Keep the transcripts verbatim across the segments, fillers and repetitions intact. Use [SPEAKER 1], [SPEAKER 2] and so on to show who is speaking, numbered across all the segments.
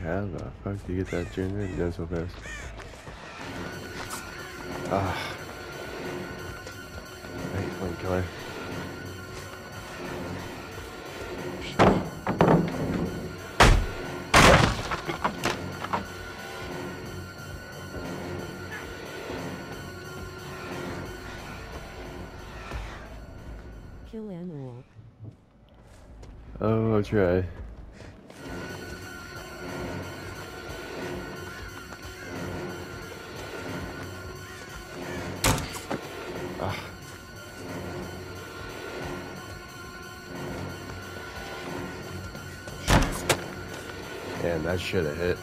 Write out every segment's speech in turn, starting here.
[SPEAKER 1] How the fuck do you get that generator done so fast? Ah. I hate flame killer.
[SPEAKER 2] Kill animal.
[SPEAKER 1] Oh, I'll try. Ah. Man, that should have hit.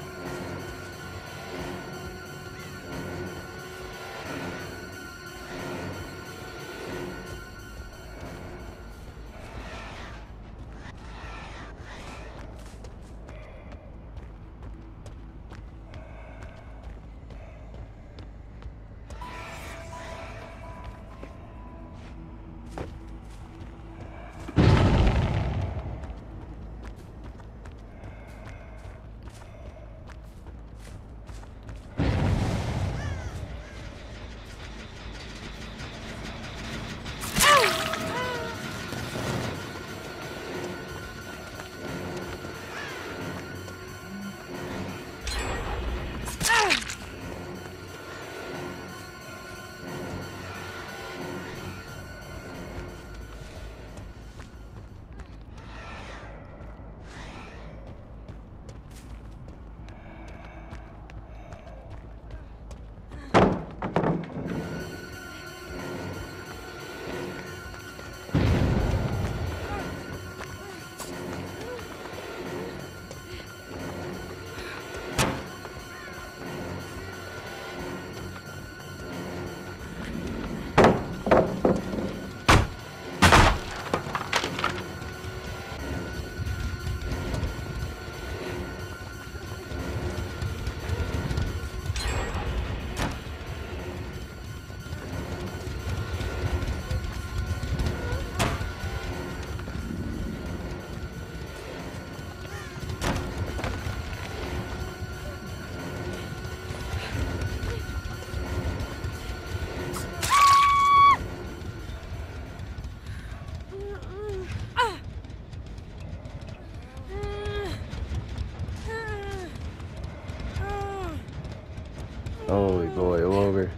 [SPEAKER 1] Holy boy, all over.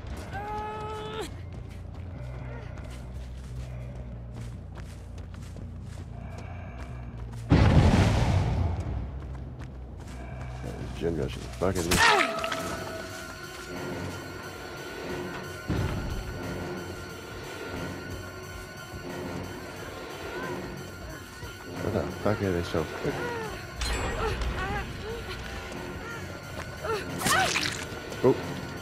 [SPEAKER 1] Gym rush is fucking me. What the fuck are they so quick? Oh.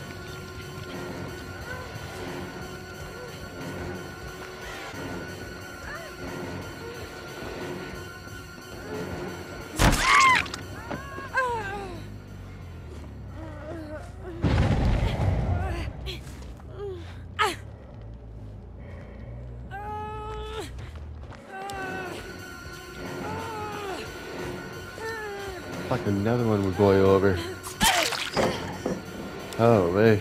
[SPEAKER 1] Like another one would boil over. Oh, man.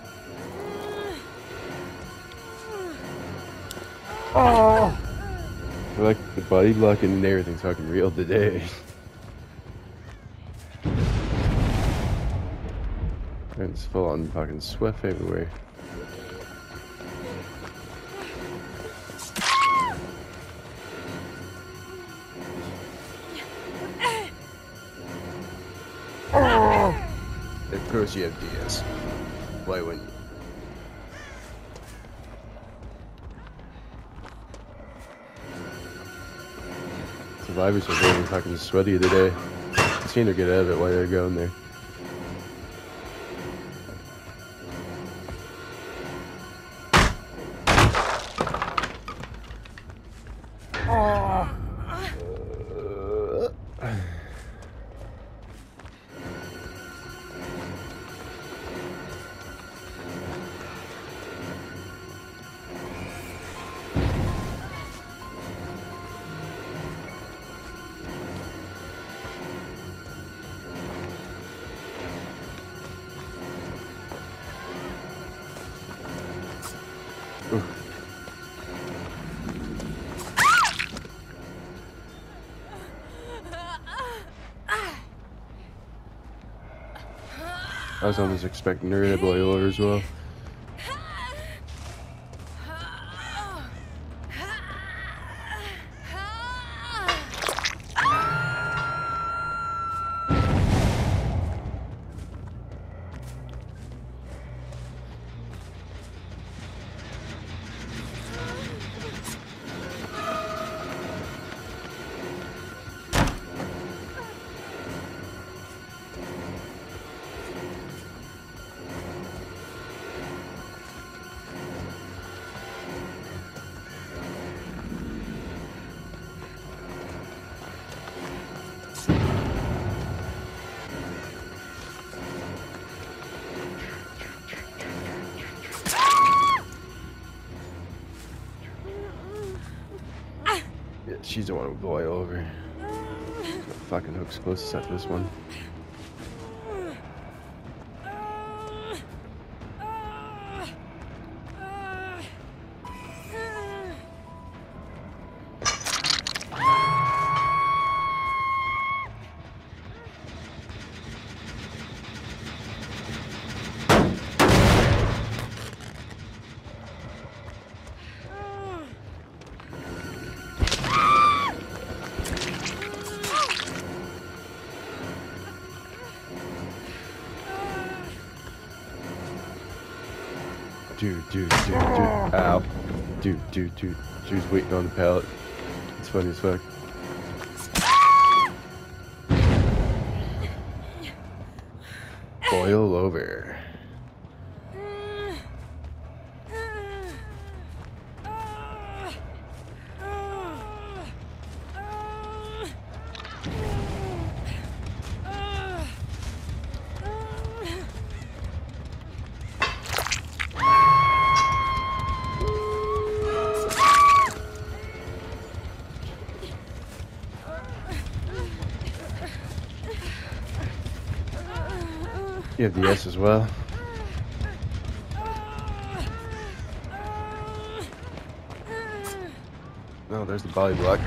[SPEAKER 1] Oh! I like the body blocking and everything's fucking real today. And it's full on fucking swift everywhere. Of course you have D S. Why wouldn't you? Survivors are very fucking sweaty today. I've seen her get out of it while they're going there. I was almost expecting her to boil over as well. Yeah, she's the one who boil over. The fucking hook's closest after this one. Dude, dude, dude, dude. Ow. Dude, dude, dude. She was waiting on the pallet. It's funny as fuck. Boil over. You have the S as well. Oh, there's the body block.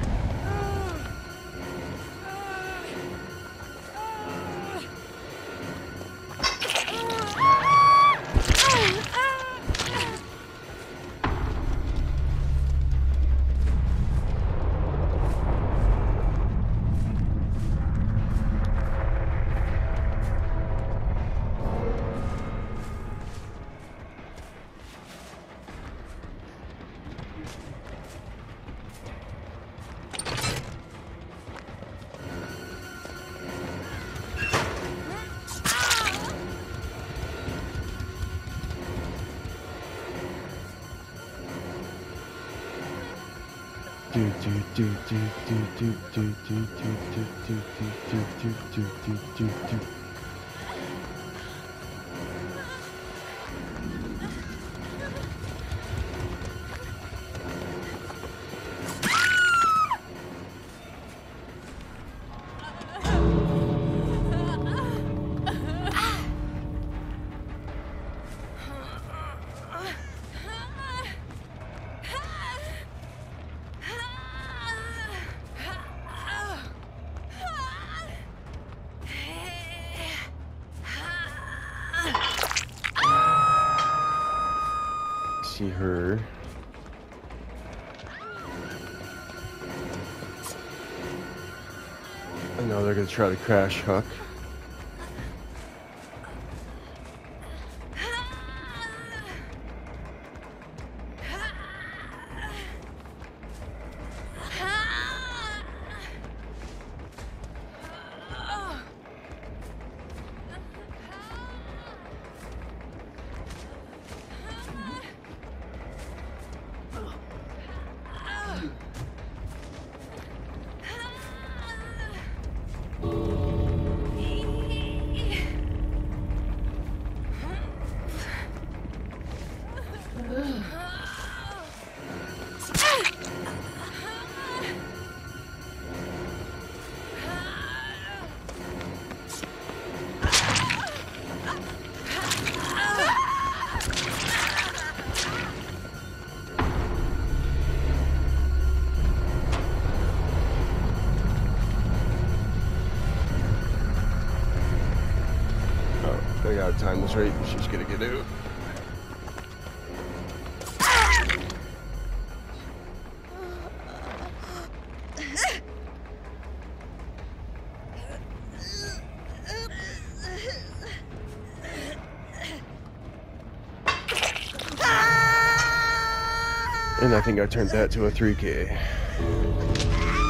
[SPEAKER 1] Do do do do do do do do do do do do do do do do do. See her. I know they're gonna try to crash Huck. I time this right, she's gonna get out. And I think I turned that to a three K.